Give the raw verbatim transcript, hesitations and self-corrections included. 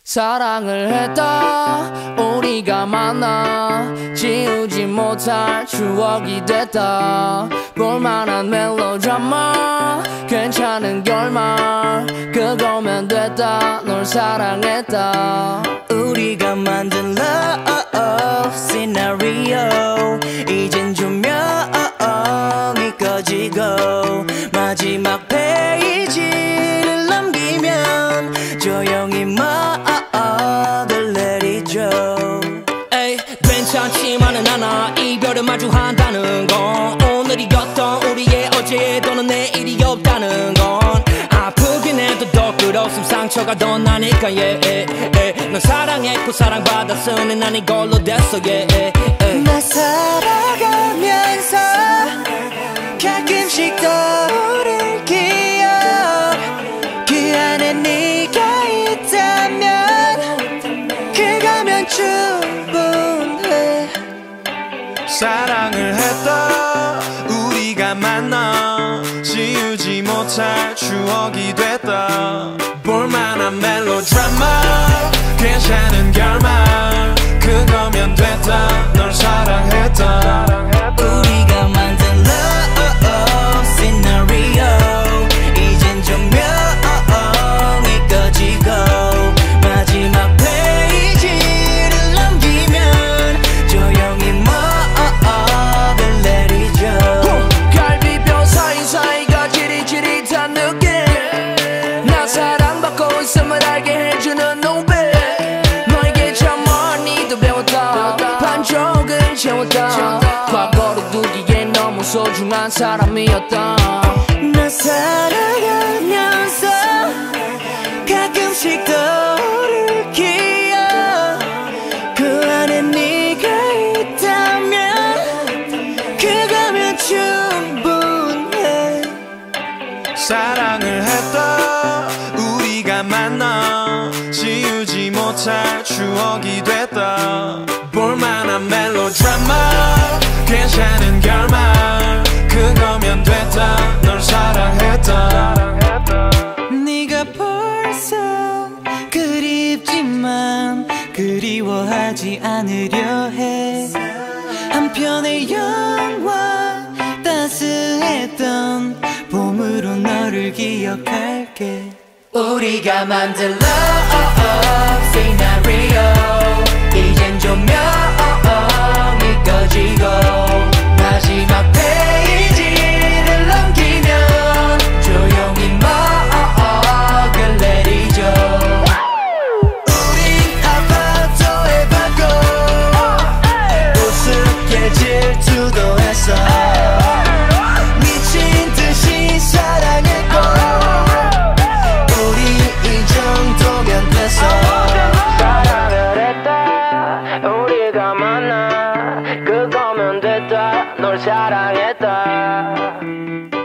사랑을 했다 우리가 만나 지우지 못할 추억이 됐다 볼만한 멜로드라마 괜찮은 결말 그거면 됐다 널 사랑했다 우리가 만든 love scenario 이젠 조명이 꺼지고 마지막 페이지를 넘기면 조용히 먹을 내리죠. 에이 괜찮지만은 않아 이별을 마주한다는 건 오늘이었던 우리의 어제 또는 내일이 없다는 건 아프긴 해도 더 끝없음 상처가 더 나니까 yeah, yeah, yeah. 넌 사랑했고 사랑받았으니 난 이걸로 됐어 yeah, yeah, yeah. 나 살아가면서 가끔씩 떠오를 기억 그 안에 네가 있다면 그거면 충분해. 사랑을 했다 우리가 만나 지우지 못할 추억이 됐다 볼만한 멜로드라마 괜찮은 결말 그거면 됐다 널 사랑했다 우리가 만든 love scenario 이젠 조명이 꺼지고 마지막 페이지를 넘기면 조용히 먹을 내리죠. 갈비뼈 사이사이가 지릿지릿한 느낌 나 사랑받고 있음을 알게 해주는 눈빛 너에게 참 많이도 배웠다 반쪽은 채웠다 과거로 두기에 너무 소중한 사람이었다 나 살아가면서 가끔씩 떠오를 기억 그 안에 네가 있다면 그거면 충분해. 사랑을 했다 우리가 만나 지우지 못할 추억이 됐다 볼만한 멜로드라마 괜찮은 결말 그거면 됐다 널 사랑했다 네가 벌써 그립지만 그리워하지 않으려 해. 한편의 영화 따스했던 봄으로 너를 기억할게. 우리가 만든 love scenario 이젠 조명이 꺼지고 마지막 페이지를 넘기면 조용히 먹을 내리죠. 우린 아파트에 받고 우습게 질투도 했어 미친 듯이 사랑했고 우리 이 정도면 됐어. 사랑을 했다 우리가 만나 그거면 됐다 널 사랑했다